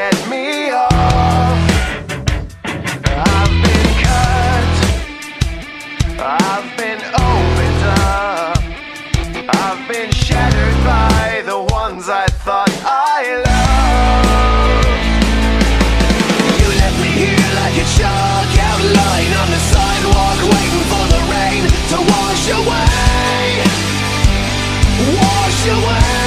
set me off. I've been cut, I've been opened up, I've been shattered by the ones I thought I loved. You left me here like a chalk outline on the sidewalk, waiting for the rain to wash away. Wash away.